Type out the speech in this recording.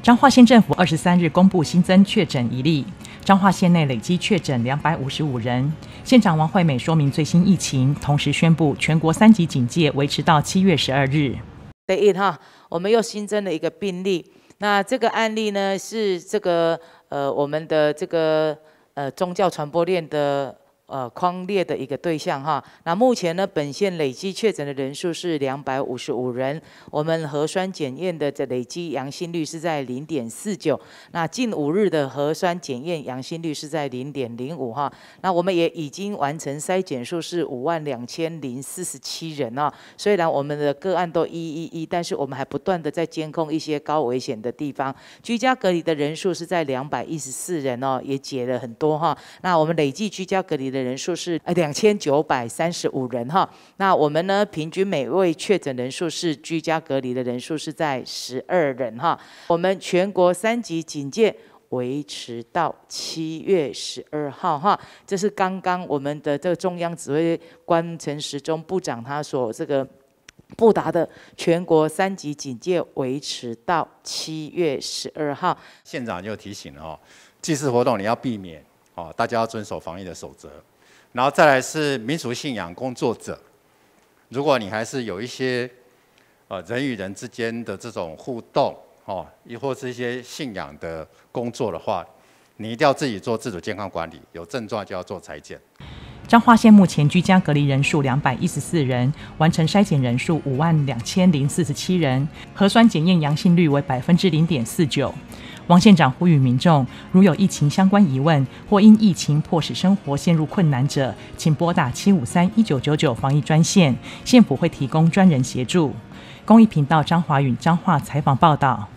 彰化县政府23日公布新增确诊1例，彰化县内累积确诊255人。县长王惠美说明最新疫情，同时宣布全国3级警戒维持到7月12日。 第一我们又新增了一个病例，那这个案例呢是这个我们的这个宗教传播链的。匡列的一个对象哈，那目前呢，本县累计确诊的人数是255人，我们核酸检验的这累计阳性率是在0.49，那近5日的核酸检验阳性率是在0.05哈，那我们也已经完成筛检数是52047人啊，虽然我们的个案都111，但是我们还不断的在监控一些高危险的地方，居家隔离的人数是在214人哦，也解了很多哈，那我们累计居家隔离的人数是2935人哈，那我们呢平均每位确诊人数是居家隔离的人数是在12人哈，我们全国3级警戒维持到7月12号哈，这是刚刚我们的这个中央指挥官陈时中部长他所这个布达的全国3级警戒维持到7月12号。 县长就提醒了哦，祭祀活动你要避免哦，大家要遵守防疫的守则。然后再来是民俗信仰工作者，如果你还是有一些人与人之间的这种互动哦，亦或是一些信仰的工作的话，你一定要自己做自主健康管理，有症状就要做采检。 彰化县目前居家隔离人数214人，完成筛检人数52047人，核酸检验阳性率为0.49%。王县长呼吁民众，如有疫情相关疑问，或因疫情迫使生活陷入困难者，请拨打753-1999防疫专线，县府会提供专人协助。公益频道张华允彰化采访报道。